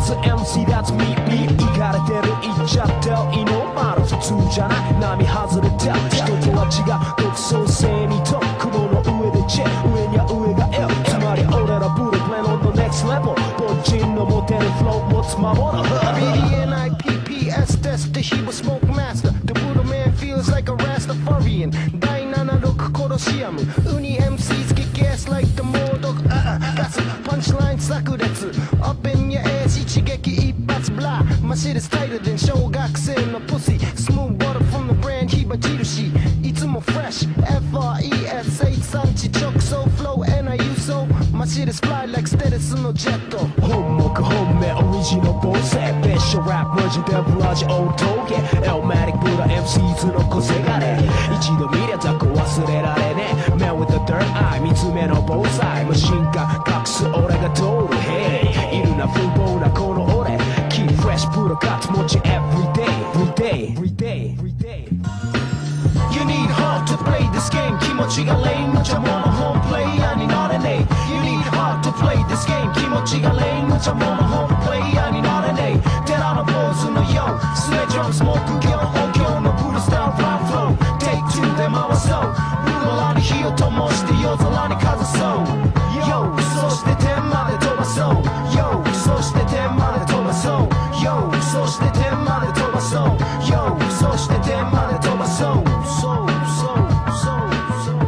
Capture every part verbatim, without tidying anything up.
That's an エムシー that's me me イカれてる言っちゃっていいのまだ普通じゃない波外れて人とは違う独創性にと雲の上でチェ上には上が L つまり俺らブループレン on the next level 凡人の持てるフロー持つ守るビーディーエヌアイピーピーエス test the he was smoke master The brutal man feels like a Rastafarian 第ななじゅうろくコロシアムウニ エムシー kick ass like the モードガスパンチライン炸裂 Up in your ass 一撃一発ブラマシでスタイルで小学生のプシスムーブボトル from the brand 火印いつもフレッシュ エフアールイーエス H 産地直送 flow and I use so マシで fly like ステレスのジェット本目本命オリジナルボスベッションラップマジでブラジオー峠エルマティックブラ エムシーズ の個性がね一度見りゃ雑魚忘れられねえ Man with the third eye 三つ目の防災マシンガン隠す俺が通る Hey いるな風貌なこの俺 Keep fresh プロカツ持ち Everyday Everyday Everyday Everyday You need heart to play this game 気持ちがレイン無茶ものホームプレイヤーになれねえ You need heart to play this game 気持ちがレイン無茶ものホームプレイヤーになれねえ寺の坊主のよスレジョンスモーク業音響のブルースターフラフロー Take two で回そうブルマラに火を灯して夜空にかざそう Yo そして天まで飛ばそう Yo そして天まで飛ばそう Yo そして天まで飛ばそう Yo そして天まで飛ばそう So so so so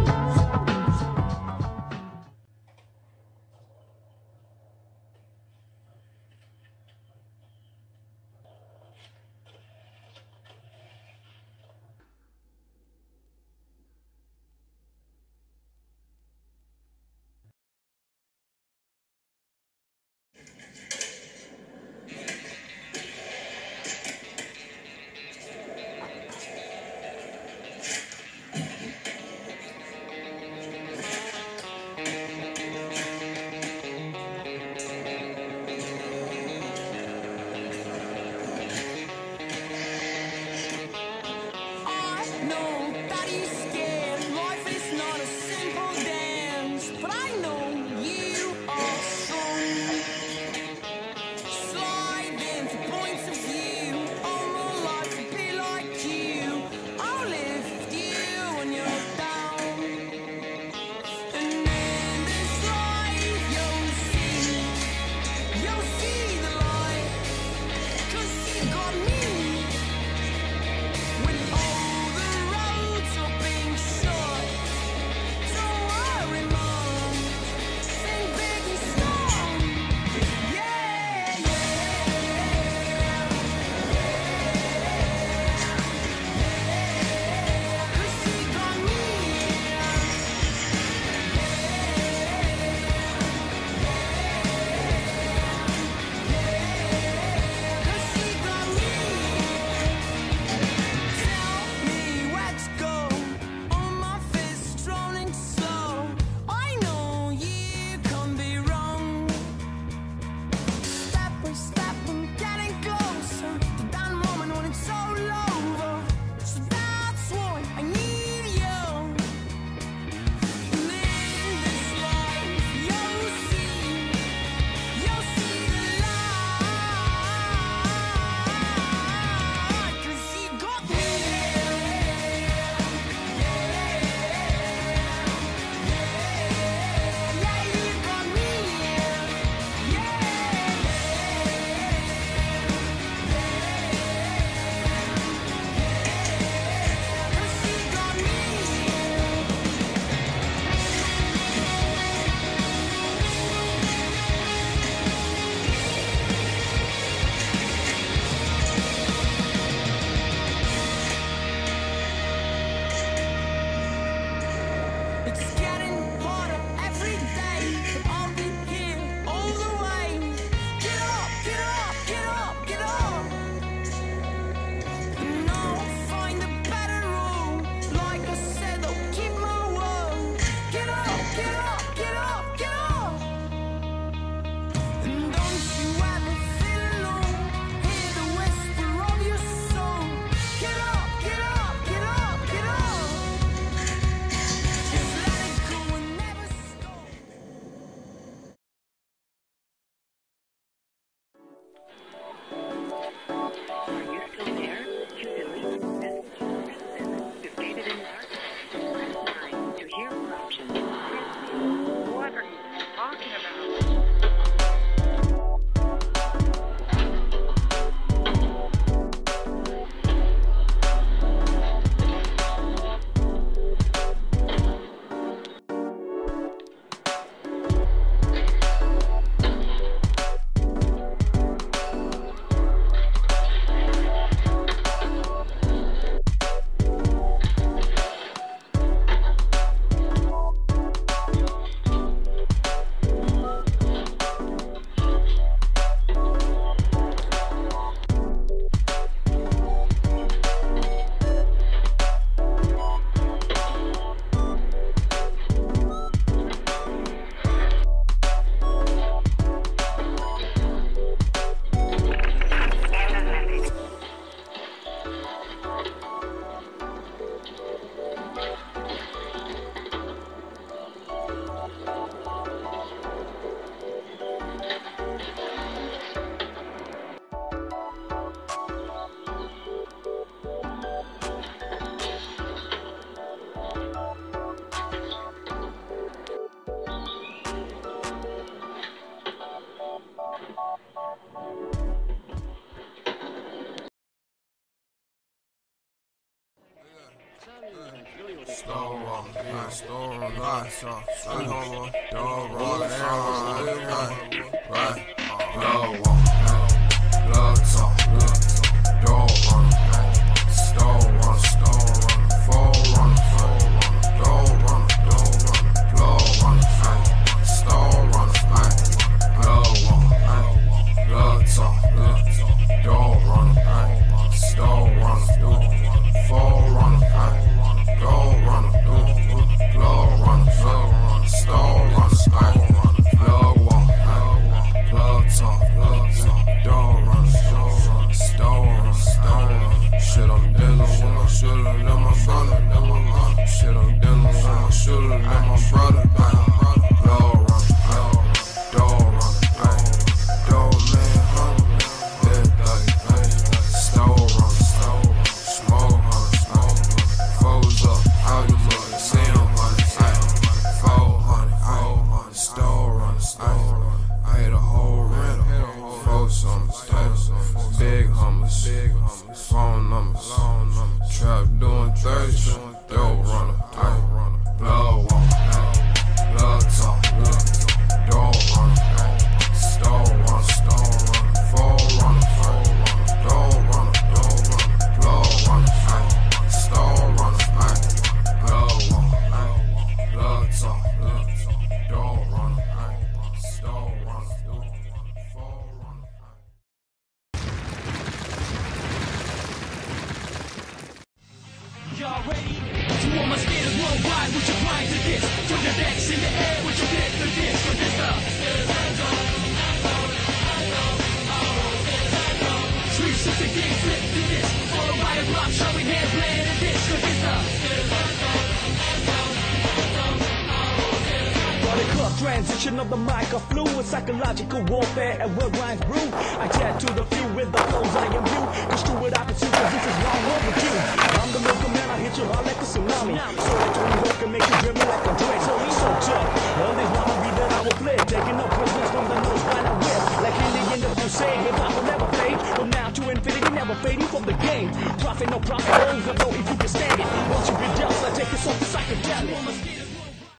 Y'all ready? To all my skaters worldwide with your grind to this. Throw your decks in the air with your dick to this. For this the three sixty game flip to this. For a rider block showing hair plan to this. For this the club transition of the mic, a fluid psychological warfare and where rhymes brew. I chat to the few with the flows I am you. Construe it opposite cause this is long overdue. I'm the milker man, I hit you hard like a tsunami. So I turn you up and make you dribble like a Drake. So he's so tough. All these memories that I will play. Taking up prisoners from the nose by the whip. Like Indian the crusade, hip hop will never fade. From now to infinity, never fading from the game. Profit, no profit, always a know if you can stand it. Once you get jealous, I take this off the psychedelic.